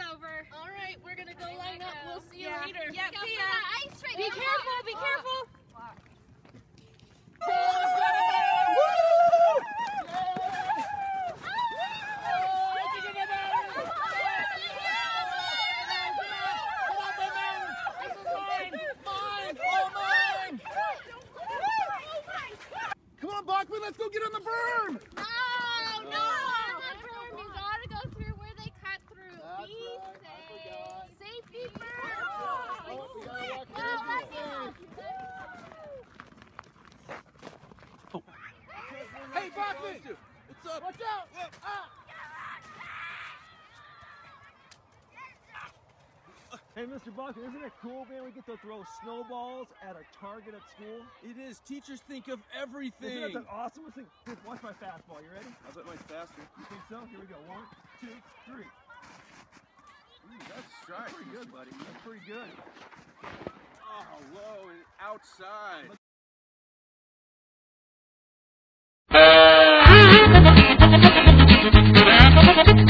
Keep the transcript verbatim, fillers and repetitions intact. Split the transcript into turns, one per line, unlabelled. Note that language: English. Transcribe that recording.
over.
All right, we're gonna go line up. We'll see you
Yeah.
later.
Yeah,
Go
see
for
ya.
that ice right
Be
there.
careful, be careful.
Come on, Bachman, let's go get on the berm!
No, no, the berm. You gotta go through where they cut through.
That's
Be
right, I
safe. Safety first.
Oh, we gotta walk
Well, let's go.
Hey, Bachman! What's up? Watch out! Ah.
Hey, Mister Bucket, isn't it cool, man? We get to throw snowballs at a target at school.
It is. Teachers think of everything.
Isn't that the awesomest thing? Here, watch my fastball. You ready?
I bet mine's faster.
You think so? Here we go. One, two, three.
Ooh, that's strike.
That's pretty good, buddy. That's pretty good.
Oh, low and outside.
Thank you.